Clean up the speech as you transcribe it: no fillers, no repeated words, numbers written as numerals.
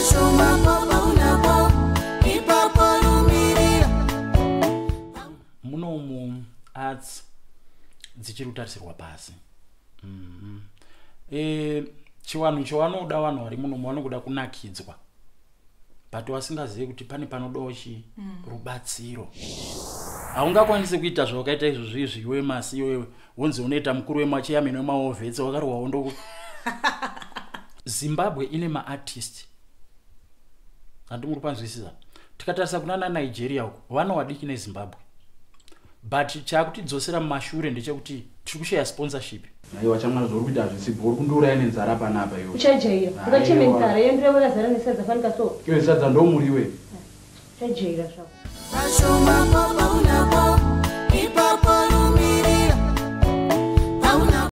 Munomu arts dzichirutarisirwa pasi. Chiwanhu chavanoda vanhu vari munomu vanoda kunakidzwa, but wasingazivi kuti pane panodawo rubatsiro. Haungakwanisi kuita zvawakaita izvozvi izviwe masi iwe wonzi unoita mukuru wemachiyameni wemahovhetsi wakarohwa wondo. Zimbabwe ine maartist handimuri panzwisisa. Tikatarisa kuna Nigeria uko vana vadiki neZimbabwe, but chakutidzosera mumashure ndechekuti tiri kushaya sponsorship. Aiwa chamwana zvori kuita zvisipo uri kundouraya nenzara panapa iwe. Uchajaira. Ukacheme nzara yendire wakazara nesadza fanika so. Iwe sadza ndomuriwe. Uchajaira zvako. Vashoma papa unapo